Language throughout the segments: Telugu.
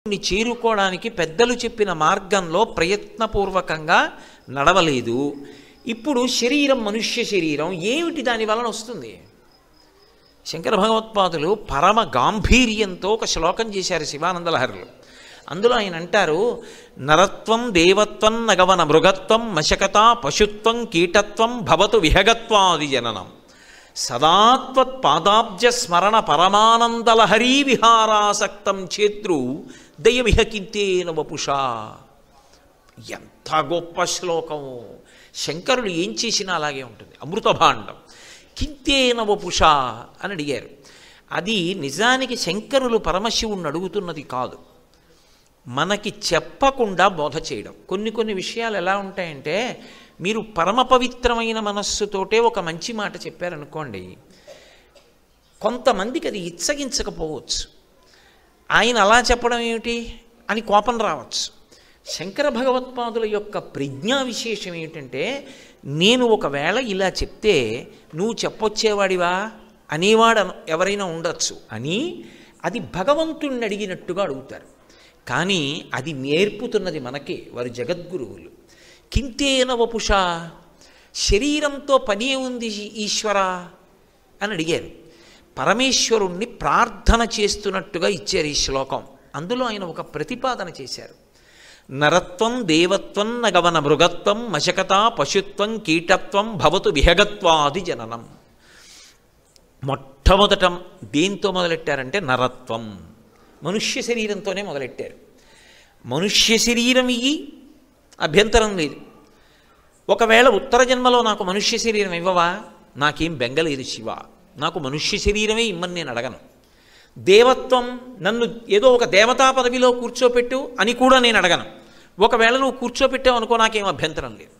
చేరుకోవడానికి పెద్దలు చెప్పిన మార్గంలో ప్రయత్నపూర్వకంగా నడవలేదు. ఇప్పుడు శరీరం మనుష్య శరీరం ఏమిటి దాని వలన వస్తుంది? శంకర భగవత్పాదులు పరమ గాంభీర్యంతో ఒక శ్లోకం చేశారు శివానందలహరిలో. అందులో ఆయన అంటారు, నరత్వం దేవత్వం నగవన మృగత్వం మశకత పశుత్వం కీటత్వం భవతు విహగత్వాది జననం సదాత్వత్ పాదాబ్జ స్మరణ పరమానందలహరీ విహారాసక్తం చేద్రు దయవిహకింతేన వపుషా. ఎంత గొప్ప శ్లోకము! శంకరులు ఏం చేసినా అలాగే ఉంటుంది. అమృత భాండం. కింతేన వపుషా అని అడిగారు. అది నిజానికి శంకరులు పరమశివుణ్ణి అడుగుతున్నది కాదు, మనకి చెప్పకుండా బోధ చేయడం. కొన్ని విషయాలు ఎలా ఉంటాయంటే, మీరు పరమ పవిత్రమైన మనస్సుతోటే ఒక మంచి మాట చెప్పారనుకోండి, కొంతమందికి అది ఇచ్చగించకపోవచ్చు. ఆయన అలా చెప్పడం ఏమిటి అని కోపం రావచ్చు. శంకర భగవత్పాదుల యొక్క ప్రజ్ఞా విశేషం ఏమిటంటే, నేను ఒకవేళ ఇలా చెప్తే నువ్వు చెప్పొచ్చేవాడివా అనేవాడు ఎవరైనా ఉండొచ్చు అని అది భగవంతుణ్ణి అడిగినట్టుగా అడుగుతారు. కానీ అది నేర్పుతున్నది మనకే, వారు జగద్గురువులు. కింతేన వపుష, శరీరంతో పని ఉంది ఈశ్వర అని అడిగారు. పరమేశ్వరుణ్ణి ప్రార్థన చేస్తున్నట్టుగా ఇచ్చారు ఈ శ్లోకం. అందులో ఆయన ఒక ప్రతిపాదన చేశారు. నరత్వం దేవత్వం నగవన మృగత్వం మశకత పశుత్వం కీటత్వం భవతు విహగత్వాది జననం. మొట్టమొదట దేంతో మొదలెట్టారంటే నరత్వం, మనుష్య శరీరంతోనే మొదలెట్టారు. మనుష్య శరీరం ఇయ్యి, అభ్యంతరం లేదు. ఒకవేళ ఉత్తర జన్మలో నాకు మనుష్య శరీరం ఇవ్వవా, నాకేం బెంగలేదు శివ, నాకు మనుష్య శరీరమే ఇమ్మని నేను అడగను. దేవత్వం, నన్ను ఏదో ఒక దేవతా పదవిలో కూర్చోపెట్టు అని కూడా నేను అడగను. ఒకవేళ నువ్వు కూర్చోపెట్టావు అనుకో, నాకేం అభ్యంతరం లేదు.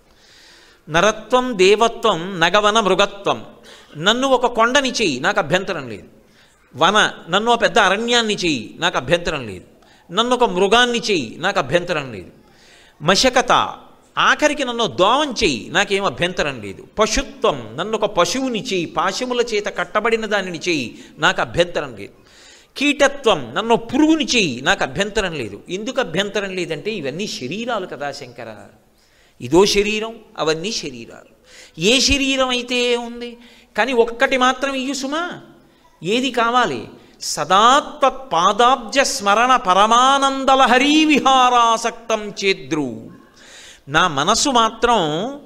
నరత్వం దేవత్వం నగవన మృగత్వం, నన్ను ఒక కొండని చెయ్యి, నాకు అభ్యంతరం లేదు. వన, నన్ను ఒక పెద్ద అరణ్యాన్ని చెయ్యి, నాకు అభ్యంతరం లేదు. నన్ను ఒక మృగాన్ని చెయ్యి, నాకు అభ్యంతరం లేదు. మశకత, ఆఖరికి నన్ను దోవం చెయ్యి, నాకేం అభ్యంతరం లేదు. పశుత్వం, నన్ను ఒక పశువుని చెయ్యి, పాశముల చేత కట్టబడిన దానిని చెయ్యి, నాకు అభ్యంతరం లేదు. కీటత్వం, నన్ను పురుగుని చెయ్యి, నాకు అభ్యంతరం లేదు. ఎందుకు అభ్యంతరం లేదంటే ఇవన్నీ శరీరాలు కదా శంకర, ఇదో శరీరం అవన్నీ శరీరాలు. ఏ శరీరం అయితే ఉంది, కానీ ఒక్కటి మాత్రం ఇయ్యు సుమా. ఏది కావాలి? సదాత్వత్ పాదాబ్జ స్మరణ పరమానందలహరీ విహారాసక్తం చేద్రు. నా మనసు మాత్రం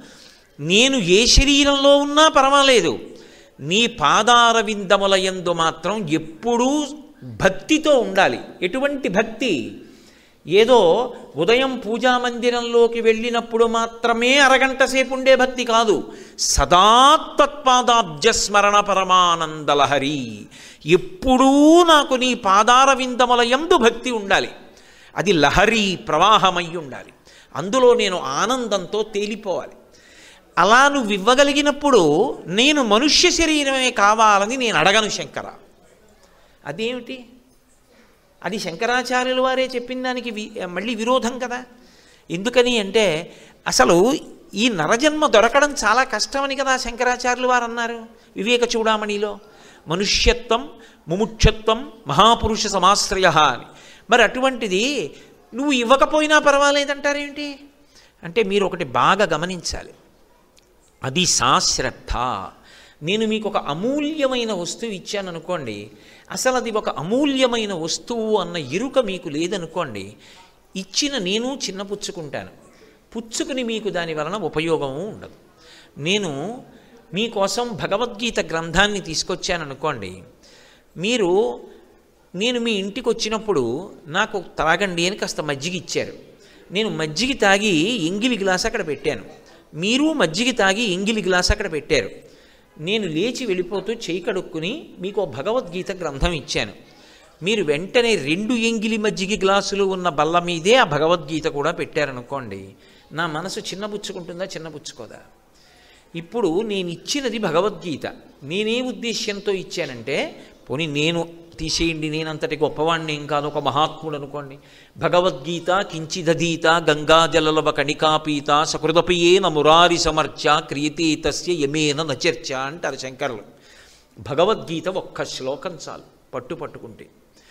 నేను ఏ శరీరంలో ఉన్నా పర్వాలేదు, నీ పాదార విందముల యందు మాత్రం ఎప్పుడూ భక్తితో ఉండాలి. ఎటువంటి భక్తి? ఏదో ఉదయం పూజామందిరంలోకి వెళ్ళినప్పుడు మాత్రమే అరగంట సేపు ఉండే భక్తి కాదు. సదా తత్పాదాబ్జస్మరణ పరమానందలహరి, ఎప్పుడూ నాకు నీ పాదార విందముల యందు భక్తి ఉండాలి. అది లహరి ప్రవాహమై ఉండాలి. అందులో నేను ఆనందంతో తేలిపోవాలి. అలా నువ్వు ఇవ్వగలిగినప్పుడు నేను మనుష్య శరీరమే కావాలని నేను అడగను శంకర. అదేమిటి? అది శంకరాచార్యుల వారే చెప్పిన దానికి మళ్ళీ విరోధం కదా. ఎందుకని అంటే అసలు ఈ నరజన్మ దొరకడం చాలా కష్టమని కదా శంకరాచార్యులు వారు అన్నారు వివేక చూడామణిలో. మనుష్యత్వం ముముక్షత్వం మహాపురుష సమాశ్రయ అని. మరి అటువంటిది నువ్వు ఇవ్వకపోయినా పర్వాలేదంటారేంటి అంటే మీరు ఒకటి బాగా గమనించాలి. అది సాశ్రద్ధ. నేను మీకు ఒక అమూల్యమైన వస్తువు ఇచ్చాను అనుకోండి, అసలు అది ఒక అమూల్యమైన వస్తువు అన్న ఎరుక మీకు లేదనుకోండి, ఇచ్చిన నేను చిన్నపుచ్చుకుంటాను, పుచ్చుకుని మీకు దాని వలన ఉపయోగము ఉండదు. నేను మీకోసం భగవద్గీత గ్రంథాన్ని తీసుకొచ్చాననుకోండి, నేను మీ ఇంటికి వచ్చినప్పుడు నాకు తాగండి అని కాస్త మజ్జిగ ఇచ్చారు. నేను మజ్జిగ తాగి ఎంగిలి గ్లాస్ అక్కడ పెట్టాను, మీరు మజ్జిగ తాగి ఎంగిలి గ్లాస్ అక్కడ పెట్టారు. నేను లేచి వెళ్ళిపోతూ చేయి కడుక్కుని మీకు భగవద్గీత గ్రంథం ఇచ్చాను. మీరు వెంటనే 2 ఎంగిలి మజ్జిగ గ్లాసులు ఉన్న బల్ల మీదే ఆ భగవద్గీత కూడా పెట్టారనుకోండి, నా మనసు చిన్నపుచ్చుకుంటుందా చిన్నపుచ్చుకోదా? ఇప్పుడు నేను ఇచ్చినది భగవద్గీత. నేనే ఉద్దేశ్యంతో ఇచ్చానంటే, పోనీ నేను తీసేయండి, నేనంతటి గొప్పవాణ్ణి ఏం కాదు, ఒక మహాత్ముడు అనుకోండి. భగవద్గీత కించిదధీత గంగాజలలవ కణికాపీత సకృదపయేన మురారి సమర్చ క్రియతే తస్య యమేన నచర్చ అంటారు శంకరులు. భగవద్గీత ఒక్క శ్లోకం చాలు పట్టుకుంటే.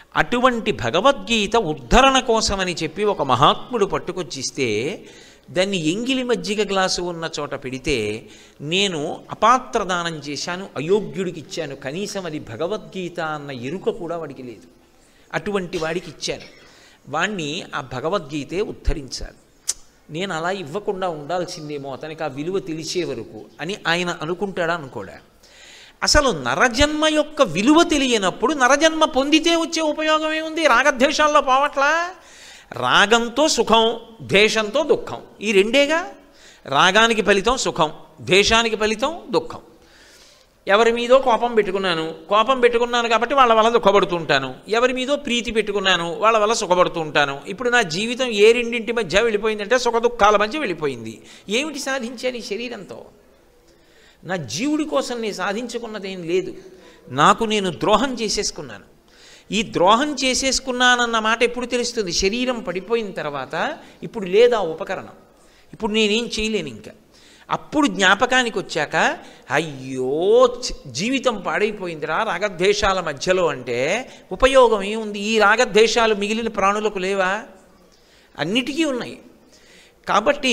అటువంటి భగవద్గీత ఉద్ధరణ కోసమని చెప్పి ఒక మహాత్ముడు పట్టుకొచ్చిస్తే దాన్ని ఎంగిలి మజ్జిగ గ్లాసు ఉన్న చోట పెడితే నేను అపాత్రదానం చేశాను, అయోగ్యుడికి ఇచ్చాను, కనీసం అది భగవద్గీత అన్న ఎరుక కూడా వాడికి లేదు. అటువంటి వాడికి ఇచ్చాను, వాణ్ణి ఆ భగవద్గీతే ఉద్ధరించాలి. నేను అలా ఇవ్వకుండా ఉండాల్సిందేమో, అతనికి ఆ విలువ తెలిసే వరకు అని ఆయన అనుకుంటాడా అనుకోడా? అసలు నరజన్మ యొక్క విలువ తెలియనప్పుడు నరజన్మ పొందితే వచ్చే ఉపయోగం ఏముంది? రాగద్వేషాల్లో పోవట్లా? రాగంతో సుఖం, ద్వేషంతో దుఃఖం, ఈ రెండేగా. రాగానికి ఫలితం సుఖం, ద్వేషానికి ఫలితం దుఃఖం. ఎవరి మీదో కోపం పెట్టుకున్నాను కాబట్టి వాళ్ళ వల్ల దుఃఖపడుతుంటాను. ఎవరి మీదో ప్రీతి పెట్టుకున్నాను, వాళ్ళ వల్ల సుఖపడుతూ ఉంటాను. ఇప్పుడు నా జీవితం ఏ రెండింటి మధ్య వెళ్ళిపోయిందంటే సుఖ దుఃఖాల మధ్య వెళ్ళిపోయింది. ఏమిటి సాధించాను ఈ శరీరంతో? నా జీవుడి కోసం నేను సాధించుకున్నదేం లేదు. నాకు నేను ద్రోహం చేసేసుకున్నాను. ఈ ద్రోహం చేసేసుకున్నానన్న మాట ఎప్పుడు తెలుస్తుంది? శరీరం పడిపోయిన తర్వాత. ఇప్పుడు లేదా ఉపకరణం, ఇప్పుడు నేనేం చేయలేను ఇంకా. అప్పుడు జ్ఞాపకానికి వచ్చాక అయ్యో జీవితం పాడైపోయిందిరా రాగద్వేషాల మధ్యలో అంటే ఉపయోగం ఏముంది? ఈ రాగద్వేషాలు మిగిలిన ప్రాణులకు లేవా? అన్నిటికీ ఉన్నాయి. కాబట్టి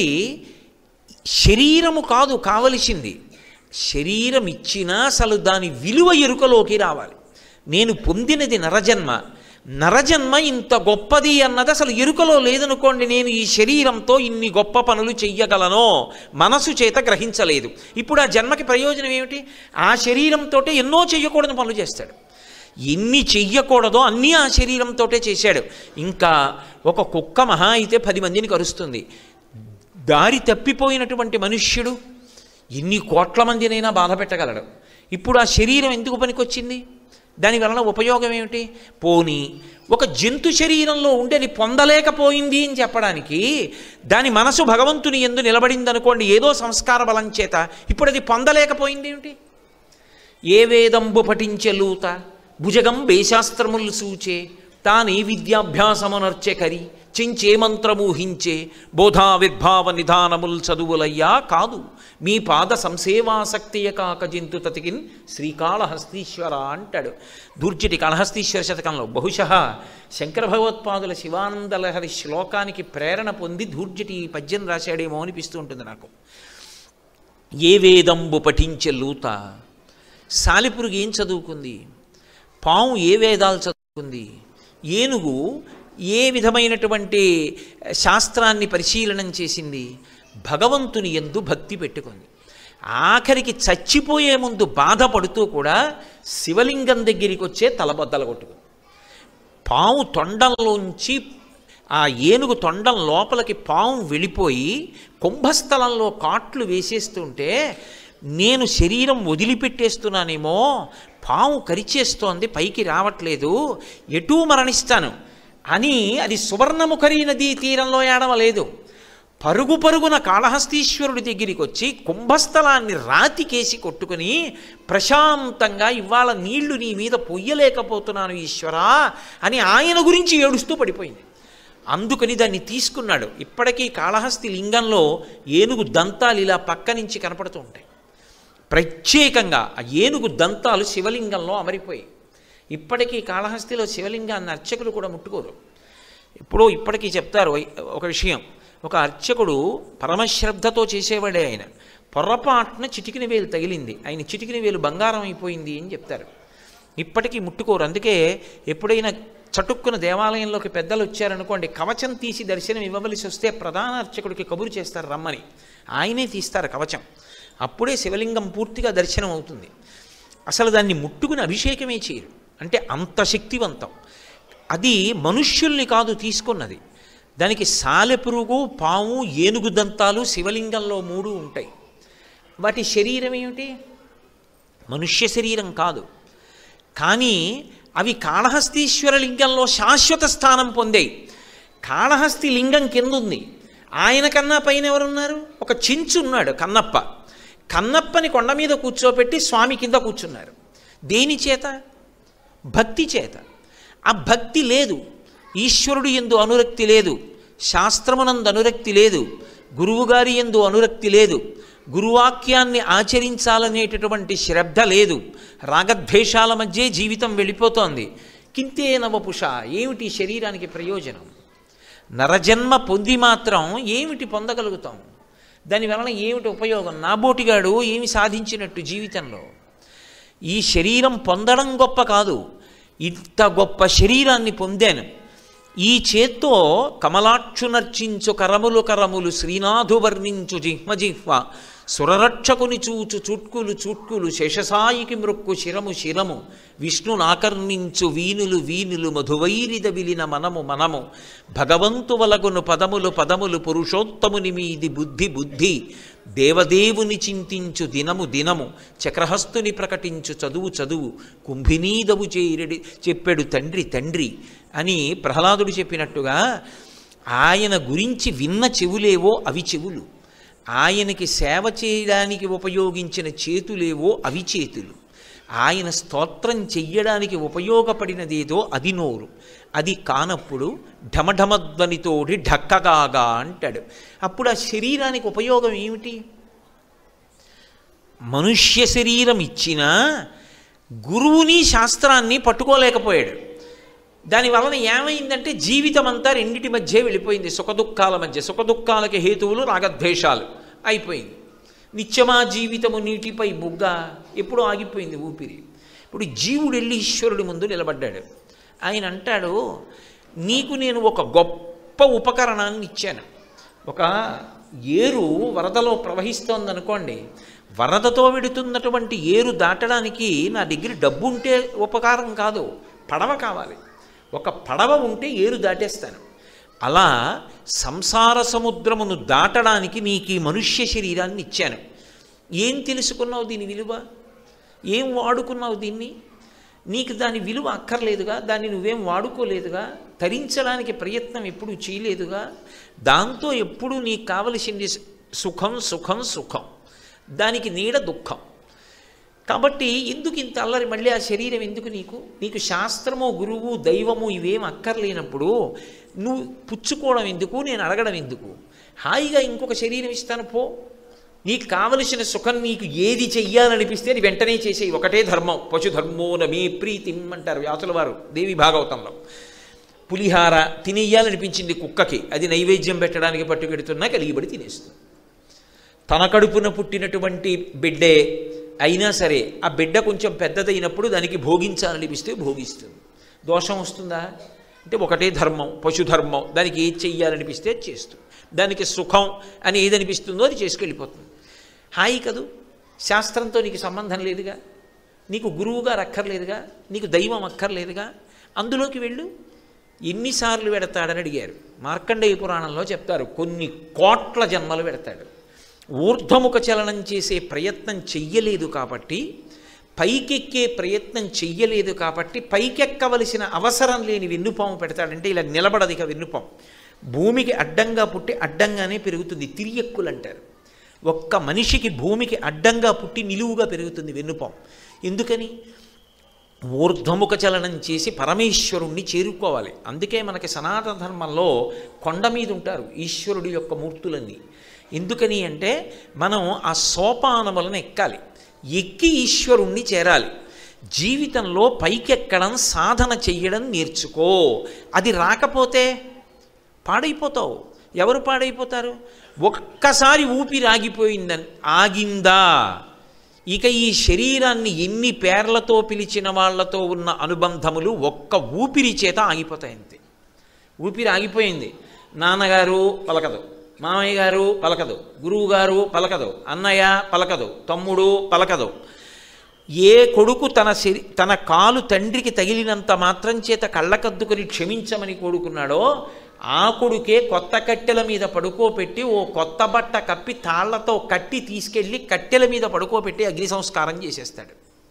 శరీరము కాదు కావలసింది, శరీరం ఇచ్చినా అసలు దాని విలువ ఎరుకలోకి రావాలి. నేను పొందినది నరజన్మ, నరజన్మ ఇంత గొప్పది అన్నది అసలు ఎరుకలో లేదనుకోండి. నేను ఈ శరీరంతో ఇన్ని గొప్ప పనులు చెయ్యగలనో మనసు చేత గ్రహించలేదు. ఇప్పుడు ఆ జన్మకి ప్రయోజనం ఏమిటి? ఆ శరీరంతో ఎన్నో చెయ్యకూడని పనులు చేస్తాడు. ఎన్ని చెయ్యకూడదో అన్నీ ఆ శరీరంతో చేశాడు. ఇంకా ఒక కుక్క మహా అయితే 10 మందిని కరుస్తుంది. దారి తప్పిపోయినటువంటి మనుష్యుడు ఎన్ని కోట్ల మందినైనా బాధ పెట్టగలడు. ఇప్పుడు ఆ శరీరం ఎందుకు పనికొచ్చింది? దానివలన ఉపయోగం ఏమిటి? పోనీ ఒక జంతు శరీరంలో ఉండి అది పొందలేకపోయింది అని చెప్పడానికి దాని మనసు భగవంతుని యందు నిలబడింది అనుకోండి, ఏదో సంస్కార బలం చేత. ఇప్పుడు అది పొందలేకపోయింది ఏమిటి? ఏ వేదంబు పఠించెలూత భుజగం వేశాస్త్రములు సూచే తానే విద్యాభ్యాసమునర్చె కరి చించే మంత్రమూహించే బోధావిర్భావ నిధానముల్ చదువులయ్యా కాదు మీ పాద సంసేవాసక్తియ కాక జంతు తతికిన్ శ్రీకాళహస్తీశ్వర అంటాడు దూర్జటి కాళహస్తీశ్వర శతకంలో. బహుశః శంకర భగవత్పాదుల శివానందలహరి శ్లోకానికి ప్రేరణ పొంది దూర్జటి ఈ పద్యం రాశాడేమో అనిపిస్తూ ఉంటుంది నాకు. ఏ వేదంబు పఠించె లూత, సాలిపురుగు ఏం చదువుకుంది? పాము ఏ వేదాలు చదువుకుంది? ఏనుగు ఏ విధమైనటువంటి శాస్త్రాన్ని పరిశీలనం చేసింది? భగవంతుని యందు భక్తి పెట్టుకుంది. ఆఖరికి చచ్చిపోయే ముందు బాధపడుతూ కూడా శివలింగం దగ్గరికి వచ్చే తలబద్దలు కొట్టుకుంది. పాము తొండంలోంచి ఆ ఏనుగు తొండం లోపలికి పాము వెళ్ళిపోయి కుంభస్థలంలో కాట్లు వేసేస్తుంటే నేను శరీరం వదిలిపెట్టేస్తున్నానేమో, పాము కరిచేస్తోంది, పైకి రావట్లేదు, ఎటూ మరణిస్తాను అని అది సువర్ణముఖరి నదీ తీరంలో ఏడవలేదు. పరుగు పరుగున కాళహస్తీశ్వరుడి దగ్గరికి వచ్చి కుంభస్థలాన్ని రాతికేసి కొట్టుకుని ప్రశాంతంగా ఇవాళ నీళ్లు నీ మీద పొయ్యలేకపోతున్నాను ఈశ్వరా అని ఆయన గురించి ఏడుస్తూ పడిపోయింది. అందుకని దాన్ని తీసుకున్నాడు. ఇప్పటికీ కాళహస్తి లింగంలో ఏనుగు దంతాలు ఇలా పక్క నుంచి కనపడుతూ ఉంటాయి. ప్రత్యేకంగా ఆ ఏనుగు దంతాలు శివలింగంలో అమరిపోయి ఇప్పటికీ కాళహస్తిలో శివలింగాన్ని అర్చకులు కూడా ముట్టుకోరు. ఇప్పటికీ చెప్తారు ఒక విషయం. ఒక అర్చకుడు పరమశ్రద్ధతో చేసేవాడే ఆయన. పొర్రపాటున చిటికిన వేలు తగిలింది, ఆయన చిటికిన వేలు బంగారం అయిపోయింది అని చెప్తారు. ఇప్పటికీ ముట్టుకోరు. అందుకే ఎప్పుడైనా చటుక్కున దేవాలయంలోకి పెద్దలు వచ్చారనుకోండి, కవచం తీసి దర్శనం ఇవ్వవలసి వస్తే ప్రధాన అర్చకుడికి కబురు చేస్తారు రమ్మని. ఆయనే తీస్తారు కవచం. అప్పుడే శివలింగం పూర్తిగా దర్శనం అవుతుంది. అసలు దాన్ని ముట్టుకుని అభిషేకమే చేయరు. అంటే అంత శక్తివంతం. అది మనుష్యుల్ని కాదు తీసుకున్నది. దానికి సాలెపురుగు, పాము, ఏనుగు దంతాలు శివలింగంలో 3 ఉంటాయి. వాటి శరీరం ఏమిటి? మనుష్య శరీరం కాదు. కానీ అవి కాళహస్తీశ్వర లింగంలో శాశ్వత స్థానం పొందాయి. కాళహస్తి లింగం కింద ఉంది. ఆయన కన్నా పైన ఎవరున్నారు? ఒక చించు ఉన్నాడు, కన్నప్ప. కన్నప్పని కొండ మీద కూర్చోపెట్టి స్వామి కింద కూర్చున్నారు. దేని చేత? భక్తి చేత. ఆ భక్తి లేదు, ఈశ్వరుడు యందు అనురక్తి లేదు, శాస్త్రమునందు అనురక్తి లేదు, గురువుగారి యందు అనురక్తి లేదు, గురువాక్యాన్ని ఆచరించాలనేటటువంటి శ్రద్ధ లేదు. రాగద్వేషాల మధ్య జీవితం వెళ్ళిపోతోంది. కింతే నవపుష, ఏమిటి శరీరానికి ప్రయోజనం? నరజన్మ పొంది మాత్రం ఏమిటి పొందగలుగుతాం? దానివలన ఏమిటి ఉపయోగం? నాబోటిగాడు ఏమి సాధించినట్టు జీవితంలో? ఈ శరీరం పొందడం గొప్ప కాదు, ఇంత గొప్ప శరీరాన్ని పొందాను. ఈ చేత్తో కమలాక్షునర్చించు కరములు కరములు, శ్రీనాథు వర్ణించు జిహ్మ జిహ్వ, సురరక్షకుని చూచు చుట్కులు చుట్కులు, శేషసాయికి మృక్కు శిరము శిరము, విష్ణునాకర్ణించు వీనులు వీనులు, మధువైరిద విలిన మనము మనము, భగవంతు వలగును పదములు పదములు, పురుషోత్తముని మీది బుద్ధి బుద్ధి, దేవదేవుని చింతించు దినము దినము, చక్రహస్తుని ప్రకటించు చదువు చదువు, కుంభినీదవు చేరడి చెప్పాడు తండ్రి తండ్రి అని ప్రహ్లాదుడు చెప్పినట్టుగా ఆయన గురించి విన్న చెవులేవో అవి చెవులు, ఆయనకి సేవ చేయడానికి ఉపయోగించిన చేతులేవో అవి చేతులు, ఆయన స్తోత్రం చెయ్యడానికి ఉపయోగపడినదేదో అది నోరు. అది కానప్పుడు ఢమఢమధ్వనితోటి ఢక్కగాగా అంటాడు. అప్పుడు ఆ శరీరానికి ఉపయోగం ఏమిటి? మనుష్య శరీరం ఇచ్చినా గురువుని శాస్త్రాన్ని పట్టుకోలేకపోయాడు. దానివలన ఏమైందంటే జీవితం అంతా రెండిటి మధ్య వెళ్ళిపోయింది, సుఖదుఖాల మధ్య. సుఖదుఖాలకి హేతువులు రాగద్వేషాలు అయిపోయింది. నిత్యమా జీవితము నీటిపై బుగ్గ, ఎప్పుడూ ఆగిపోయింది ఊపిరి. ఇప్పుడు జీవుడు వెళ్ళి ఈశ్వరుడి ముందు నిలబడ్డాడు. ఆయన అంటాడు, నీకు నేను ఒక గొప్ప ఉపకరణాన్ని ఇచ్చాను. ఒక ఏరు వరదలో ప్రవహిస్తోందనుకోండి, వరదతో వెడుతున్నటువంటి ఏరు దాటడానికి నా దగ్గర డబ్బు ఉంటే ఉపకారం కాదు, పడవ కావాలి. ఒక పడవ ఉంటే ఏరు దాటేస్తాను. అలా సంసార సముద్రమును దాటడానికి నీకు ఈ మనుష్య శరీరాన్ని ఇచ్చాను. ఏం తెలుసుకున్నావు దీని విలువ? ఏం వాడుకున్నావు దీన్ని? నీకు దాని విలువ అక్కర్లేదుగా, దాన్ని నువ్వేం వాడుకోలేదుగా, తరించడానికి ప్రయత్నం ఎప్పుడూ చేయలేదుగా. దాంతో ఎప్పుడూ నీకు కావలసింది సుఖం సుఖం సుఖం, దానికి నీడ దుఃఖం. కాబట్టి ఎందుకు ఇంత అల్లరి? మళ్ళీ ఆ శరీరం ఎందుకు నీకు? నీకు శాస్త్రము గురువు దైవము ఇవేం అక్కర్లేనప్పుడు నువ్వు పుచ్చుకోవడం ఎందుకు, నేను అడగడం ఎందుకు? హాయిగా ఇంకొక శరీరం ఇస్తాను పో. నీకు కావలసిన సుఖం నీకు ఏది చెయ్యాలనిపిస్తే అది వెంటనే చేసేయి. ఒకటే ధర్మం, పశుధర్మో నమే ప్రీతిం అంటారు వ్యాసుల వారు దేవి భాగవతంలో. పులిహార తినేయాలనిపించింది కుక్కకి, అది నైవేద్యం పెట్టడానికి పట్టుకెడుతున్నా కలిగిబడి తినేస్తుంది. తన కడుపున పుట్టినటువంటి బిడ్డే అయినా సరే ఆ బిడ్డ కొంచెం పెద్దదైనప్పుడు దానికి భోగించాలనిపిస్తే భోగిస్తుంది. దోషం వస్తుందా అంటే ఒకటే ధర్మం, పశుధర్మం, దానికి ఏది చెయ్యాలనిపిస్తే అది చేస్తుంది. దానికి సుఖం అని ఏదనిపిస్తుందో అది చేసుకెళ్ళిపోతుంది. హాయి కదూ. శాస్త్రంతో నీకు సంబంధం లేదుగా, నీకు గురువుగారు అక్కర్లేదుగా, నీకు దైవం అక్కర్లేదుగా, అందులోకి వెళ్ళు. ఎన్నిసార్లు పెడతాడని అడిగారు. మార్కండేయ పురాణంలో చెప్తారు, కొన్ని కోట్ల జన్మలు పెడతాడు. ఊర్ధ్వముఖ చలనం చేసే ప్రయత్నం చెయ్యలేదు కాబట్టి, పైకెక్కే ప్రయత్నం చెయ్యలేదు కాబట్టి, పైకెక్కవలసిన అవసరం లేని వెన్నుపాము పెడతాడంటే ఇలా నిలబడదు. ఇక వెన్నుపాము భూమికి అడ్డంగా పుట్టి అడ్డంగానే పెరుగుతుంది, తిరియక్కులు అంటారు. ఒక్క మనిషికి భూమికి అడ్డంగా పుట్టి నిలువుగా పెరుగుతుంది వెన్నుపాము. ఎందుకని? ఊర్ధ్వముఖ చలనం చేసి పరమేశ్వరుణ్ణి చేరుకోవాలి. అందుకే మనకి సనాతన ధర్మంలో కొండ మీద ఉంటారు ఈశ్వరుడి యొక్క మూర్తులన్నీ. ఎందుకని అంటే మనం ఆ సోపానములను ఎక్కాలి, ఎక్కి ఈశ్వరుణ్ణి చేరాలి. జీవితంలో పైకెక్కడం, సాధన చెయ్యడం నేర్చుకో. అది రాకపోతే పాడైపోతావు. ఎవరు పాడైపోతారు? ఒక్కసారి ఊపిరి ఆగిందా, ఇక ఈ శరీరాన్ని ఎన్ని పేర్లతో పిలిచిన వాళ్లతో ఉన్న అనుబంధములు ఒక్క ఊపిరి చేత ఆగిపోతాయి. అంతే. ఊపిరి ఆగిపోయింది, నాన్నగారు పలకదు, మామయ్య గారు పలకదు, గురువుగారు పలకదు, అన్నయ్య పలకదు, తమ్ముడు పలకదు. ఏ కొడుకు తన కాలు తండ్రికి తగిలినంత మాత్రం చేత కళ్ళకద్దుకొని క్షమించమని కోరుకున్నాడో ఆ కొడుకే కొత్త కట్టెల మీద పడుకోబెట్టి ఓ కొత్త బట్ట కప్పి తాళ్లతో కట్టి తీసుకెళ్ళి కట్టెల మీద పడుకోబెట్టి అగ్ని సంస్కారం చేసేస్తాడు.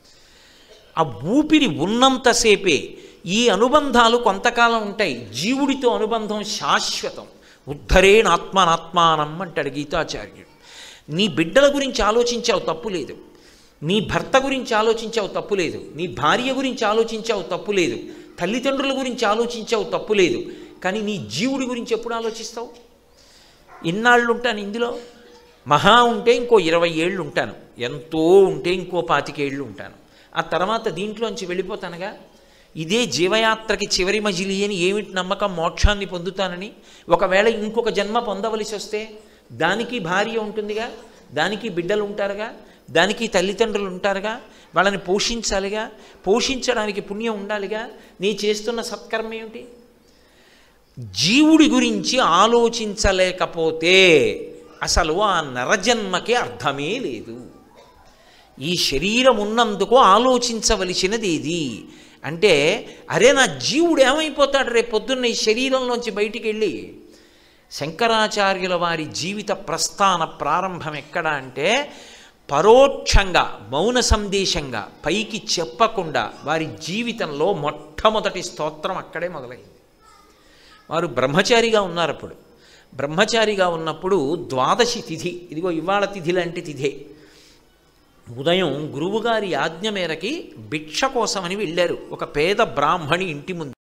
ఆ ఊపిరి ఉన్నంతసేపే ఈ అనుబంధాలు కొంతకాలం ఉంటాయి. జీవుడితో అనుబంధం శాశ్వతం. ఉద్ధరేణాత్మనాత్మానం అంటాడు గీతాచార్యుడు. నీ బిడ్డల గురించి ఆలోచించావు తప్పులేదు, నీ భర్త గురించి ఆలోచించావు తప్పులేదు, నీ భార్య గురించి ఆలోచించావు తప్పులేదు, తల్లిదండ్రుల గురించి ఆలోచించావు తప్పులేదు. కానీ నీ జీవుడి గురించి ఎప్పుడు ఆలోచిస్తావు? ఇన్నాళ్ళు ఉంటాను ఇందులో, మహా ఉంటే ఇంకో 20 ఏళ్ళు ఉంటాను, ఎంతో ఉంటే ఇంకో 25 ఏళ్ళు ఉంటాను, ఆ తర్వాత దీంట్లోంచి వెళ్ళిపోతానుగా. ఇదే జీవయాత్రకి చివరి మజిలీ అని ఏమిటి నమ్మకం? మోక్షాన్ని పొందుతానని. ఒకవేళ ఇంకొక జన్మ పొందవలసి వస్తే దానికి భార్య ఉంటుందిగా, దానికి బిడ్డలు ఉంటారుగా, దానికి తల్లిదండ్రులు ఉంటారుగా, వాళ్ళని పోషించాలిగా, పోషించడానికి పుణ్యం ఉండాలిగా. నీ చేస్తున్న సత్కర్మ ఏమిటి? జీవుడి గురించి ఆలోచించలేకపోతే అసలు ఆ నరజన్మకి అర్థమే లేదు. ఈ శరీరం ఉన్నందుకు ఆలోచించవలసినది ఏది అంటే, అరే నా జీవుడు ఏమైపోతాడు రేపు పొద్దున్న ఈ శరీరంలోంచి బయటికి వెళ్ళి? శంకరాచార్యుల వారి జీవిత ప్రస్థాన ప్రారంభం ఎక్కడ అంటే, పరోక్షంగా మౌన సందేశంగా పైకి చెప్పకుండా వారి జీవితంలో మొట్టమొదటి స్తోత్రం అక్కడే మొదలైంది. వారు బ్రహ్మచారిగా ఉన్నారు. అప్పుడు బ్రహ్మచారిగా ఉన్నప్పుడు ద్వాదశి తిథి, ఇదిగో ఇవాళ తిథి లాంటి తిథే, ఉదయం గురువుగారి ఆజ్ఞ మేరకి భిక్ష కోసమని వెళ్ళారు ఒక పేద బ్రాహ్మణి ఇంటి ముందు.